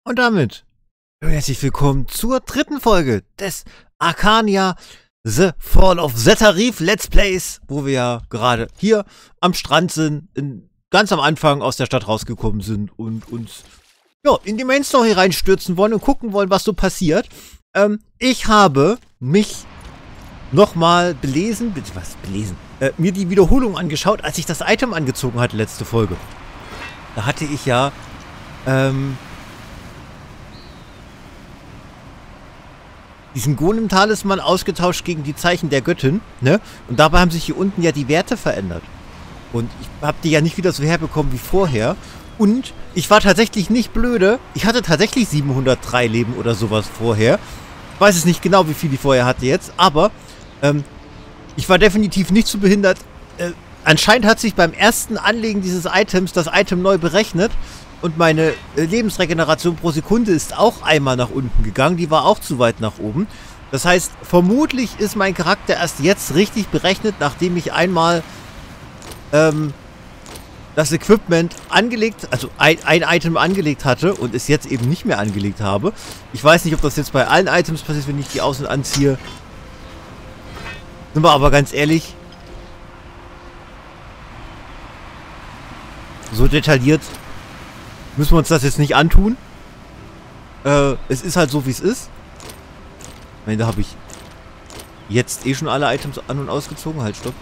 Und damit herzlich willkommen zur dritten Folge des Arcania The Fall of Zetarif Let's Plays, wo wir ja gerade hier am Strand sind, ganz am Anfang aus der Stadt rausgekommen sind und uns in die Main Story reinstürzen wollen und gucken wollen, was so passiert. Ich habe mich nochmal mir die Wiederholung angeschaut, als ich das Item angezogen hatte, letzte Folge. Da hatte ich ja, diesen Golem-Talisman ausgetauscht gegen die Zeichen der Göttin, ne? Und dabei haben sich hier unten ja die Werte verändert. Und ich habe die ja nicht wieder so herbekommen wie vorher. Und ich war tatsächlich nicht blöde. Ich hatte tatsächlich 703 Leben oder sowas vorher. Ich weiß es nicht genau, wie viel ich vorher hatte jetzt, aber ich war definitiv nicht zu behindert. Anscheinend hat sich beim ersten Anlegen dieses Items das Item neu berechnet. Und meine Lebensregeneration pro Sekunde ist auch einmal nach unten gegangen. Die war auch zu weit nach oben. Das heißt, vermutlich ist mein Charakter erst jetzt richtig berechnet, nachdem ich einmal das Equipment angelegt, also ein Item angelegt hatte und es jetzt eben nicht mehr angelegt habe. Ich weiß nicht, ob das jetzt bei allen Items passiert, wenn ich die außen anziehe. Sind wir aber ganz ehrlich, so detailliert müssen wir uns das jetzt nicht antun. Es ist halt so, wie es ist. Ich meine, da habe ich jetzt eh schon alle Items an- und ausgezogen. Halt, stopp.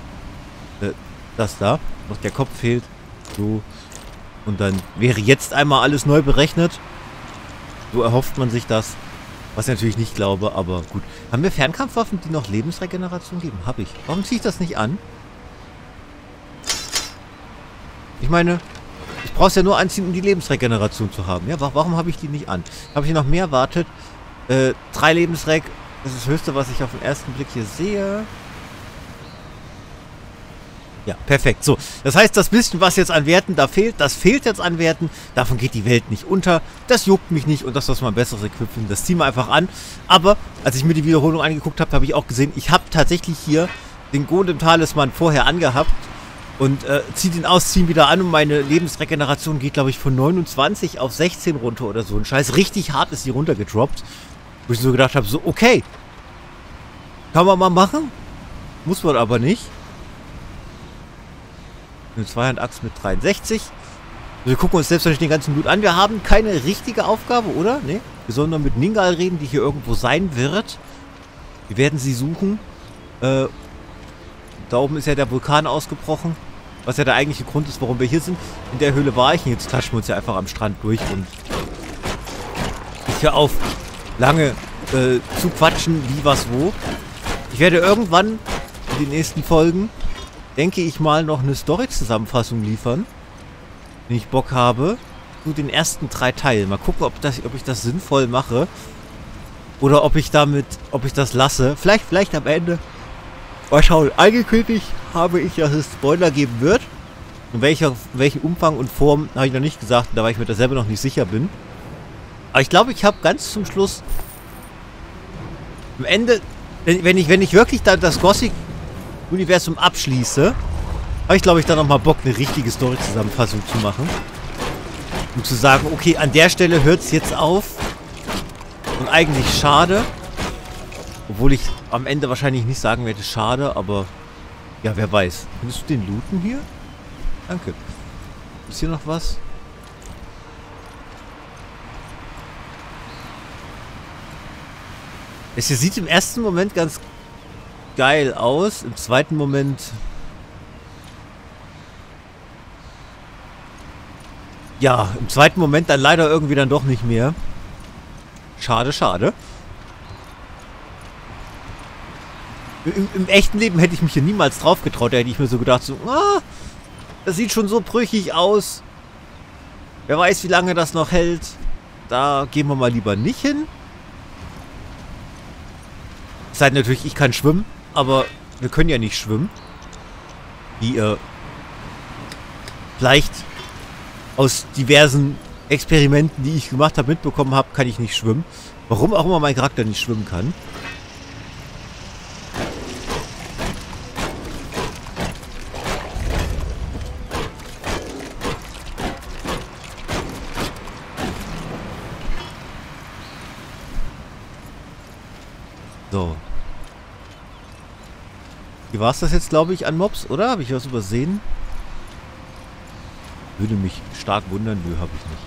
Das da. Noch der Kopf fehlt. So. Und dann wäre jetzt einmal alles neu berechnet. So erhofft man sich das. Was ich natürlich nicht glaube, aber gut. Haben wir Fernkampfwaffen, die noch Lebensregeneration geben? Habe ich. Warum ziehe ich das nicht an? Ich meine, ich brauche es ja nur anziehen, um die Lebensregeneration zu haben. Ja, warum habe ich die nicht an? Habe ich noch mehr erwartet? 3 Lebensreg. Das ist das Höchste, was ich auf den ersten Blick hier sehe. Ja, perfekt. So, das heißt, das bisschen, was jetzt an Werten da fehlt, das fehlt jetzt an Werten. Davon geht die Welt nicht unter. Das juckt mich nicht und das, was man besseres Equipment, das ziehen wir einfach an. Aber, als ich mir die Wiederholung angeguckt habe, habe ich auch gesehen, ich habe tatsächlich hier den Golem-Talisman vorher angehabt. Und ziehe den aus, ziehe ihn wieder an und meine Lebensregeneration geht, glaube ich, von 29 auf 16 runter oder so. Ein Scheiß, richtig hart ist die runtergedroppt. Wo ich so gedacht habe, so, okay. Kann man mal machen. Muss man aber nicht. Eine Zweihandaxt mit 63. Wir gucken uns selbstverständlich den ganzen Loot an. Wir haben keine richtige Aufgabe, oder? Ne? Wir sollen nur mit Ningal reden, die hier irgendwo sein wird. Wir werden sie suchen. Da oben ist ja der Vulkan ausgebrochen. Was ja der eigentliche Grund ist, warum wir hier sind. In der Höhle war ich. Und jetzt klatschen wir uns ja einfach am Strand durch. Und ich höre auf, lange zu quatschen, wie, was, wo. Ich werde irgendwann in den nächsten Folgen, denke ich mal, noch eine Story-Zusammenfassung liefern. Wenn ich Bock habe. Zu den ersten 3 Teilen. Mal gucken, ob ich das sinnvoll mache. Oder ob ich das lasse. Vielleicht am Ende. Mal schauen, angekündigt habe ich, dass es Spoiler geben wird. In welchem Umfang und Form, habe ich noch nicht gesagt, da weil ich mir da selber noch nicht sicher bin. Aber ich glaube, ich habe ganz zum Schluss, am Ende, wenn ich wirklich dann das Gothic-Universum abschließe, habe ich, glaube ich, dann nochmal Bock, eine richtige Story-Zusammenfassung zu machen. Um zu sagen, okay, an der Stelle hört es jetzt auf. Und eigentlich schade. Obwohl ich am Ende wahrscheinlich nicht sagen werde, schade, aber ja, wer weiß. Findest du den looten hier? Danke. Ist hier noch was? Es hier sieht im ersten Moment ganz geil aus. Im zweiten Moment... Ja, im zweiten Moment dann leider irgendwie dann doch nicht mehr. Schade, schade. Im echten Leben hätte ich mich hier niemals drauf getraut. Da hätte ich mir so gedacht, so, das sieht schon so brüchig aus. Wer weiß, wie lange das noch hält. Da gehen wir mal lieber nicht hin. Es sei denn natürlich, ich kann schwimmen, aber wir können ja nicht schwimmen. Wie ihr vielleicht aus diversen Experimenten, die ich gemacht habe, mitbekommen habt, kann ich nicht schwimmen. Warum auch immer mein Charakter nicht schwimmen kann. So. Wie war es das jetzt, glaube ich, an Mobs, oder? Habe ich was übersehen? Würde mich stark wundern. Nö, habe ich nicht.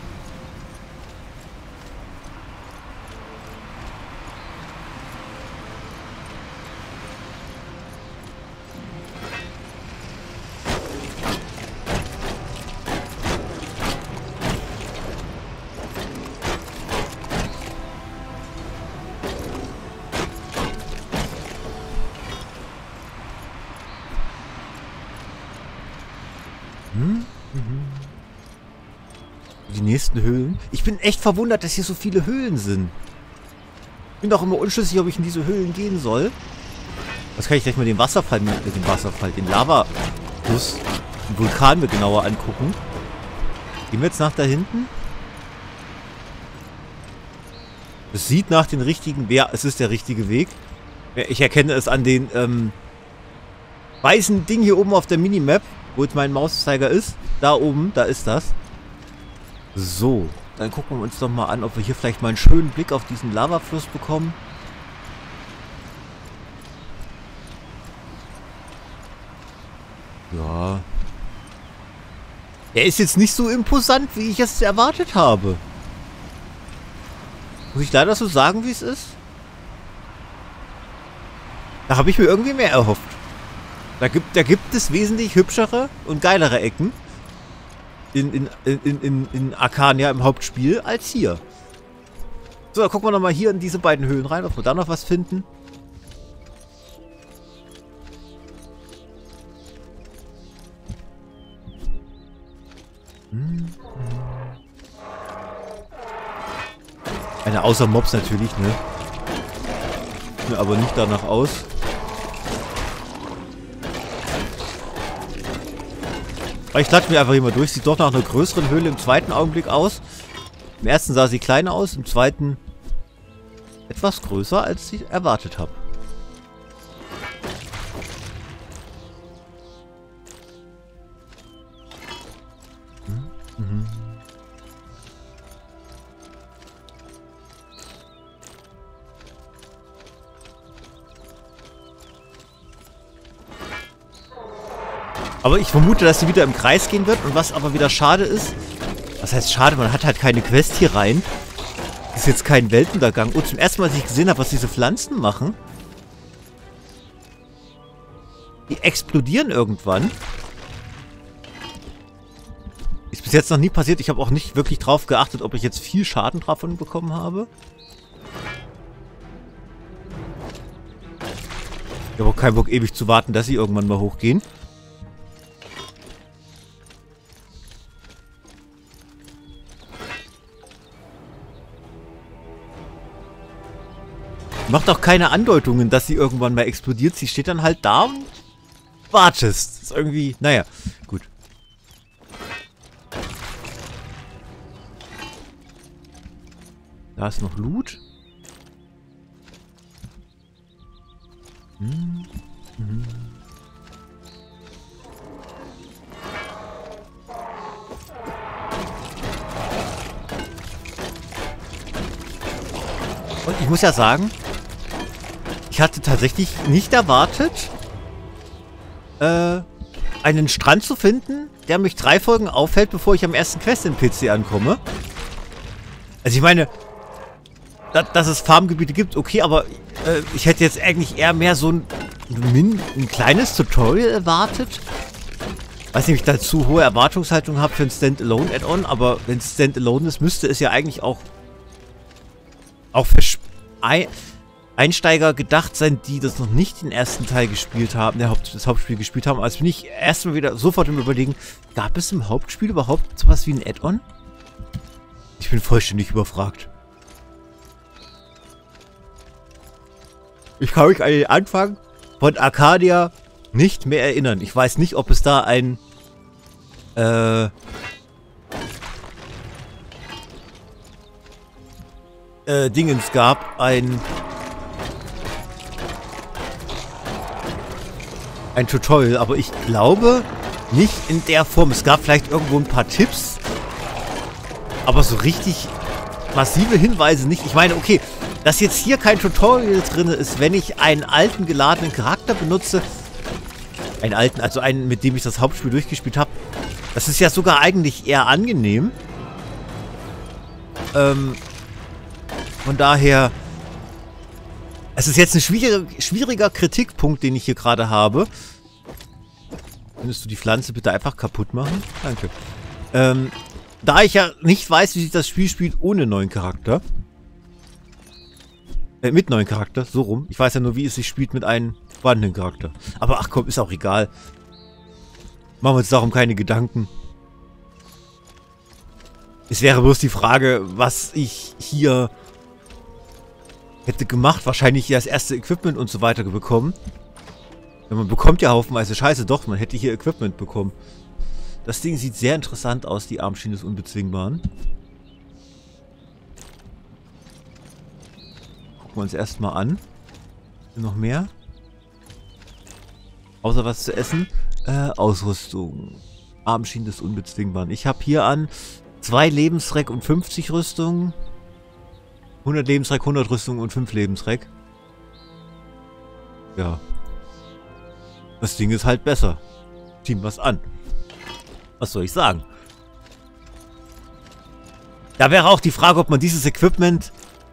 Die nächsten Höhlen. Ich bin echt verwundert, dass hier so viele Höhlen sind. Ich bin doch immer unschlüssig, ob ich in diese Höhlen gehen soll. Was kann ich gleich mal den Wasserfall, den Lava-Fluss, den Vulkan mir genauer angucken. Gehen wir jetzt nach da hinten? Es sieht nach den richtigen... Ja, es ist der richtige Weg. Ich erkenne es an den weißen Ding hier oben auf der Minimap, wo jetzt mein Mauszeiger ist. Da oben, da ist das. So, dann gucken wir uns doch mal an, ob wir hier vielleicht mal einen schönen Blick auf diesen Lavafluss bekommen. Ja. Er ist jetzt nicht so imposant, wie ich es erwartet habe. Muss ich leider so sagen, wie es ist? Da habe ich mir irgendwie mehr erhofft. Da gibt es wesentlich hübschere und geilere Ecken in Arcania im Hauptspiel als hier. So, dann gucken wir nochmal hier in diese beiden Höhlen rein, ob wir da noch was finden. Eine außer Mobs natürlich, ne? Sieht mir aber nicht danach aus. Aber ich klatsche mir einfach immer durch. Sieht doch nach einer größeren Höhle im zweiten Augenblick aus. Im ersten sah sie kleiner aus, im zweiten etwas größer, als ich erwartet habe. Aber ich vermute, dass sie wieder im Kreis gehen wird. Und was aber wieder schade ist... Was heißt schade? Man hat halt keine Quest hier rein. Das ist jetzt kein Weltuntergang. Und zum ersten Mal, als ich gesehen habe, was diese Pflanzen machen... Die explodieren irgendwann. Ist bis jetzt noch nie passiert. Ich habe auch nicht wirklich drauf geachtet, ob ich jetzt viel Schaden davon bekommen habe. Ich habe auch keinen Bock, ewig zu warten, dass sie irgendwann mal hochgehen. Macht auch keine Andeutungen, dass sie irgendwann mal explodiert. Sie steht dann halt da und wartest. Das ist irgendwie... Naja, gut. Da ist noch Loot. Und ich muss ja sagen... Ich hatte tatsächlich nicht erwartet, einen Strand zu finden, der mich 3 Folgen aufhält, bevor ich am ersten Quest in PC ankomme. Also ich meine, dass es Farmgebiete gibt, okay, aber ich hätte jetzt eigentlich eher mehr so ein kleines Tutorial erwartet. Weiß nicht, ob ich da zu hohe Erwartungshaltung habe für ein Standalone-Add-on, aber wenn es Standalone ist, müsste es ja eigentlich auch für Einsteiger gedacht sein, die das noch nicht den ersten Teil gespielt haben, das Hauptspiel gespielt haben. Also bin ich erstmal wieder sofort im Überlegen, gab es im Hauptspiel überhaupt sowas wie ein Add-on? Ich bin vollständig überfragt. Ich kann mich an den Anfang von Arcadia nicht mehr erinnern. Ich weiß nicht, ob es da ein Dingens gab, ein Tutorial, aber ich glaube nicht in der Form. Es gab vielleicht irgendwo ein paar Tipps, aber so richtig massive Hinweise nicht. Ich meine, okay, dass jetzt hier kein Tutorial drin ist, wenn ich einen alten geladenen Charakter benutze. Einen alten, also einen, mit dem ich das Hauptspiel durchgespielt habe. Das ist ja sogar eigentlich eher angenehm. Von daher... Es ist jetzt ein schwieriger Kritikpunkt, den ich hier gerade habe. Könntest du die Pflanze bitte einfach kaputt machen? Danke. Da ich ja nicht weiß, wie sich das Spiel spielt ohne neuen Charakter. Mit neuen Charakter, so rum. Ich weiß ja nur, wie es sich spielt mit einem vorhandenen Charakter. Aber ach komm, ist auch egal. Machen wir uns darum keine Gedanken. Es wäre bloß die Frage, was ich hier hätte gemacht. Wahrscheinlich das erste Equipment und so weiter bekommen. Ja, man bekommt ja haufenweise Scheiße. Doch, man hätte hier Equipment bekommen. Das Ding sieht sehr interessant aus, die Armschiene des Unbezwingbaren. Gucken wir uns erstmal an. Noch mehr? Außer was zu essen. Ausrüstung. Armschienen des Unbezwingbaren. Ich habe hier an 2 Lebensreck und 50 Rüstungen. 100 Lebensreck, 100 Rüstungen und 5 Lebensreck. Ja. Das Ding ist halt besser. Ziehen was an. Was soll ich sagen? Da wäre auch die Frage, ob man dieses Equipment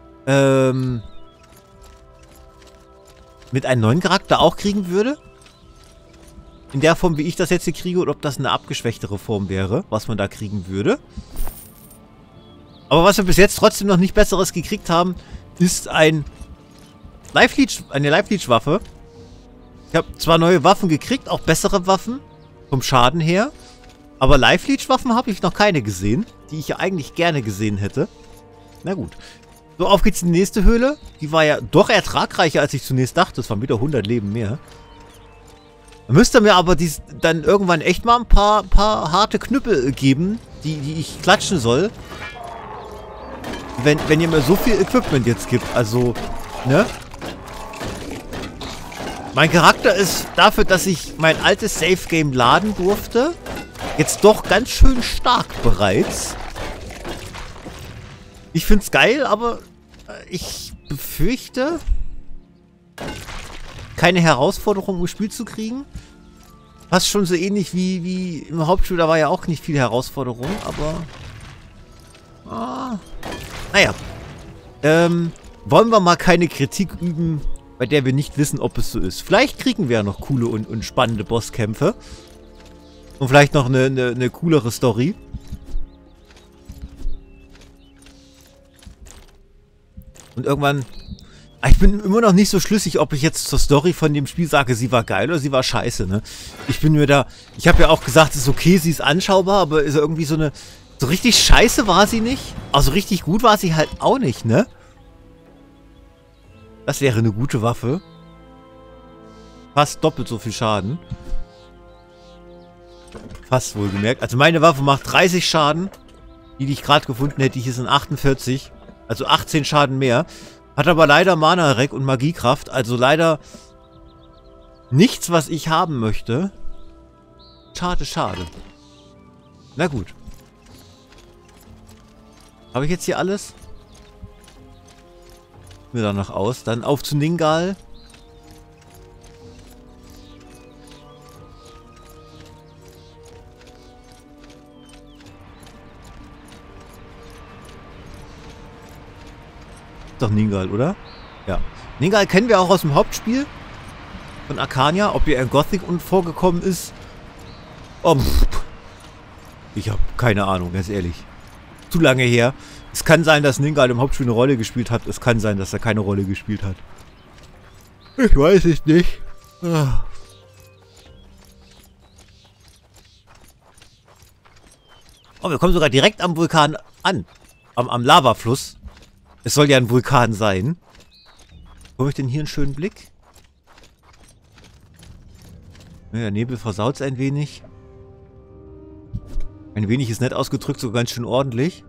mit einem neuen Charakter auch kriegen würde. In der Form, wie ich das jetzt hier kriege, oder ob das eine abgeschwächtere Form wäre, was man da kriegen würde. Aber was wir bis jetzt trotzdem noch nicht Besseres gekriegt haben, ist eine Live-Leech-Waffe. Ich habe zwar neue Waffen gekriegt, auch bessere Waffen, vom Schaden her. Aber Live-Leech-Waffen habe ich noch keine gesehen, die ich ja eigentlich gerne gesehen hätte. Na gut. So, auf geht's in die nächste Höhle. Die war ja doch ertragreicher, als ich zunächst dachte. Es waren wieder 100 Leben mehr. Da müsste mir aber dann irgendwann echt mal ein paar harte Knüppel geben, die ich klatschen soll. Wenn ihr mir so viel Equipment jetzt gibt. Also, ne? Mein Charakter ist dafür, dass ich mein altes Safe-Game laden durfte, jetzt doch ganz schön stark bereits. Ich find's geil, aber ich befürchte, keine Herausforderung im Spiel zu kriegen. Fast schon so ähnlich wie im Hauptspiel, da war ja auch nicht viel Herausforderung, aber... naja. Wollen wir mal keine Kritik üben, bei der wir nicht wissen, ob es so ist. Vielleicht kriegen wir ja noch coole und spannende Bosskämpfe. Und vielleicht noch eine coolere Story. Und irgendwann... Ich bin immer noch nicht so schlüssig, ob ich jetzt zur Story von dem Spiel sage, sie war geil oder sie war scheiße, ne? Ich bin mir da... Ich habe ja auch gesagt, es ist okay, sie ist anschaubar, aber ist irgendwie so eine... So richtig scheiße war sie nicht. Also richtig gut war sie halt auch nicht, ne? Das wäre eine gute Waffe. Fast doppelt so viel Schaden. Fast wohlgemerkt. Also meine Waffe macht 30 Schaden. Die ich gerade gefunden hätte, hier sind 48. Also 18 Schaden mehr. Hat aber leider Mana-Rack und Magiekraft. Also leider nichts, was ich haben möchte. Schade, schade. Na gut. Habe ich jetzt hier alles? Mir danach aus. Dann auf zu Ningal. Doch Ningal, oder? Ja. Ningal kennen wir auch aus dem Hauptspiel von Arcania. Ob hier ein Gothic vorgekommen ist. Oh, ich habe keine Ahnung, ganz ehrlich. Zu lange her. Es kann sein, dass Ningal im Hauptspiel eine Rolle gespielt hat. Es kann sein, dass er keine Rolle gespielt hat. Ich weiß es nicht. Oh, wir kommen sogar direkt am Vulkan an. Am Lavafluss. Es soll ja ein Vulkan sein. Habe ich denn hier einen schönen Blick? Ja, der Nebel versaut es ein wenig. Ein wenig ist nett ausgedrückt, so ganz schön ordentlich.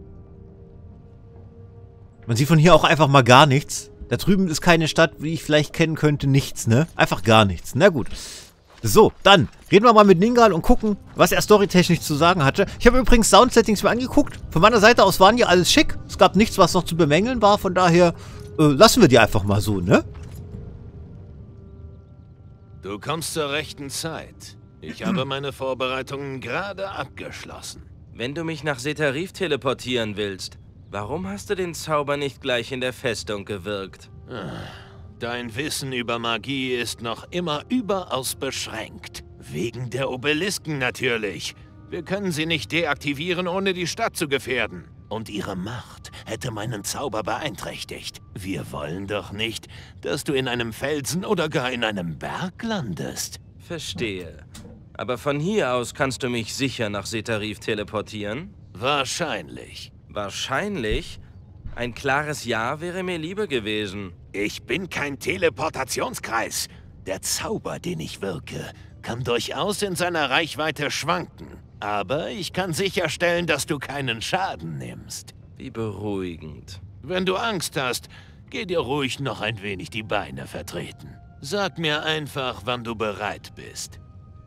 Man sieht von hier auch einfach mal gar nichts. Da drüben ist keine Stadt, wie ich vielleicht kennen könnte. Nichts, ne? Einfach gar nichts. Na gut. So, dann reden wir mal mit Ningal und gucken, was er storytechnisch zu sagen hatte. Ich habe übrigens Soundsettings mir angeguckt. Von meiner Seite aus waren die alles schick. Es es gab nichts, was noch zu bemängeln war. Von daher lassen wir die einfach mal so, ne? Du kommst zur rechten Zeit. Ich habe meine Vorbereitungen gerade abgeschlossen. Wenn du mich nach Setarif teleportieren willst, warum hast du den Zauber nicht gleich in der Festung gewirkt? Dein Wissen über Magie ist noch immer überaus beschränkt. Wegen der Obelisken natürlich. Wir können sie nicht deaktivieren, ohne die Stadt zu gefährden. Und ihre Macht hätte meinen Zauber beeinträchtigt. Wir wollen doch nicht, dass du in einem Felsen oder gar in einem Berg landest. Verstehe. Aber von hier aus kannst du mich sicher nach Setarif teleportieren? Wahrscheinlich. Wahrscheinlich? Ein klares Ja wäre mir lieber gewesen. Ich bin kein Teleportationskreis. Der Zauber, den ich wirke, kann durchaus in seiner Reichweite schwanken. Aber ich kann sicherstellen, dass du keinen Schaden nimmst. Wie beruhigend. Wenn du Angst hast, geh dir ruhig noch ein wenig die Beine vertreten. Sag mir einfach, wann du bereit bist.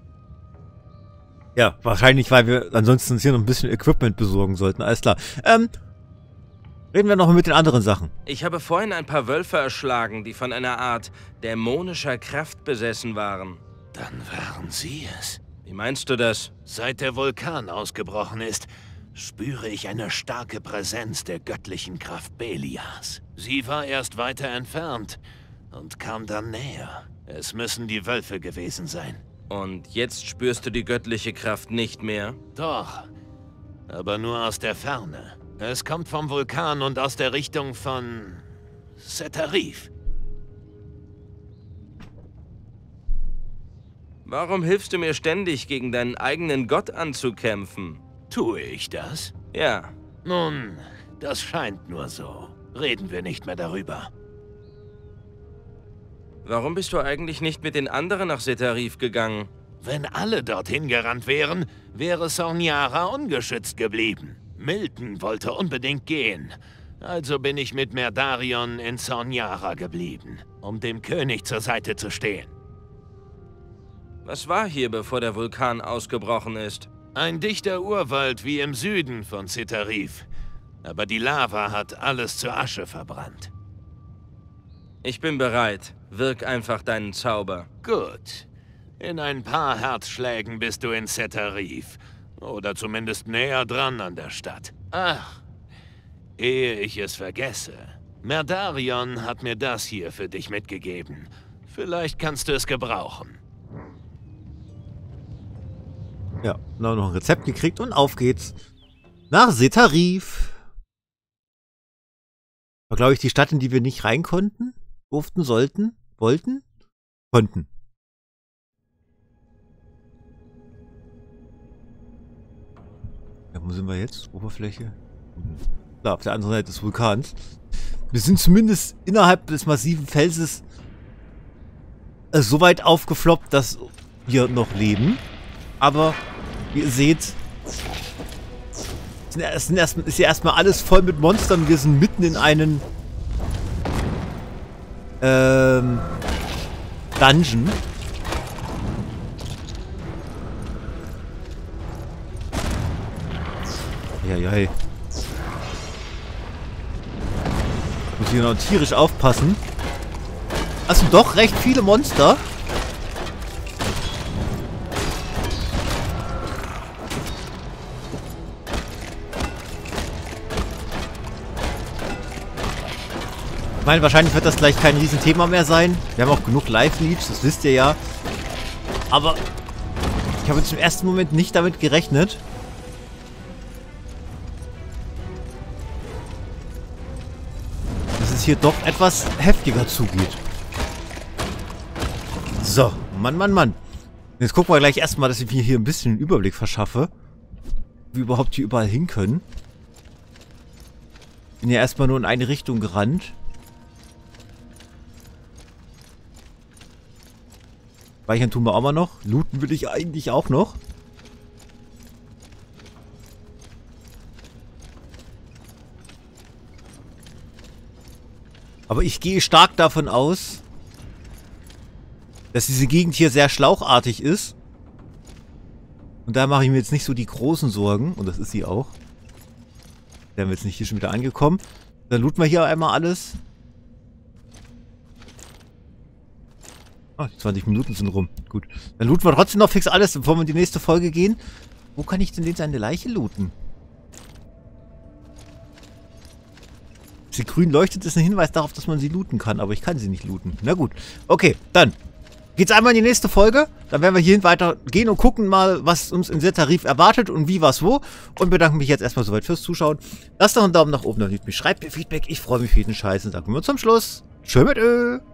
Ja, wahrscheinlich, weil wir ansonsten uns hier noch ein bisschen Equipment besorgen sollten. Alles klar. Reden wir noch mit den anderen Sachen. Ich habe vorhin ein paar Wölfe erschlagen, die von einer Art dämonischer Kraft besessen waren. Dann waren sie es. Wie meinst du das? Seit der Vulkan ausgebrochen ist, spüre ich eine starke Präsenz der göttlichen Kraft Belias. Sie war erst weiter entfernt und kam dann näher. Es müssen die Wölfe gewesen sein. Und jetzt spürst du die göttliche Kraft nicht mehr? Doch, aber nur aus der Ferne. Es kommt vom Vulkan und aus der Richtung von Setarif. Warum hilfst du mir ständig, gegen deinen eigenen Gott anzukämpfen? Tue ich das? Ja. Nun, das scheint nur so. Reden wir nicht mehr darüber. Warum bist du eigentlich nicht mit den anderen nach Setarif gegangen? Wenn alle dorthin gerannt wären, wäre Sorniara ungeschützt geblieben. Milton wollte unbedingt gehen. Also bin ich mit Merdarion in Sorniara geblieben, um dem König zur Seite zu stehen. Was war hier, bevor der Vulkan ausgebrochen ist? Ein dichter Urwald wie im Süden von Setarif. Aber die Lava hat alles zu Asche verbrannt. Ich bin bereit. Wirk einfach deinen Zauber. Gut. In ein paar Herzschlägen bist du in Setarif. Oder zumindest näher dran an der Stadt. Ach, ehe ich es vergesse. Merdarion hat mir das hier für dich mitgegeben. Vielleicht kannst du es gebrauchen. Ja, noch ein Rezept gekriegt und auf geht's. Nach Setarif. War, glaube ich, die Stadt, in die wir nicht rein konnten. Durften, sollten, wollten, konnten. Ja, wo sind wir jetzt? Oberfläche? Da, auf der anderen Seite des Vulkans. Wir sind zumindest innerhalb des massiven Felses so weit aufgefloppt, dass wir noch leben. Aber, wie ihr seht, ist ja erstmal alles voll mit Monstern. Wir sind mitten in einen Dungeon. Eieiei. Muss hier noch tierisch aufpassen. Also doch recht viele Monster. Ich meine, wahrscheinlich wird das gleich kein Riesenthema mehr sein. Wir haben auch genug Live-Leads, das wisst ihr ja. Aber ich habe jetzt im ersten Moment nicht damit gerechnet. Dass es hier doch etwas heftiger zugeht. So, Mann. Jetzt gucken wir gleich erstmal, dass ich mir hier ein bisschen einen Überblick verschaffe. Wie wir überhaupt hier überall hin können. Bin ja erstmal nur in eine Richtung gerannt. Speichern tun wir auch mal noch. Looten will ich eigentlich auch noch. Aber ich gehe stark davon aus, dass diese Gegend hier sehr schlauchartig ist. Und da mache ich mir jetzt nicht so die großen Sorgen. Und das ist sie auch. wären wir jetzt nicht hier schon wieder angekommen. Dann looten wir hier einmal alles. Ah, 20 Minuten sind rum. Gut. Dann looten wir trotzdem noch fix alles, bevor wir in die nächste Folge gehen. Wo kann ich denn den seine Leiche looten? Sie grün leuchtet, ist ein Hinweis darauf, dass man sie looten kann, aber ich kann sie nicht looten. Na gut. Okay, dann geht's einmal in die nächste Folge. Dann werden wir hierhin weitergehen und gucken mal, was uns in Setarif erwartet und wie, was, wo. Und bedanke mich jetzt erstmal soweit fürs Zuschauen. Lasst doch einen Daumen nach oben, dann liebt mich, schreibt mir Feedback. Ich freue mich für jeden Scheiß und sagen wir zum Schluss. Tschö mit Ö.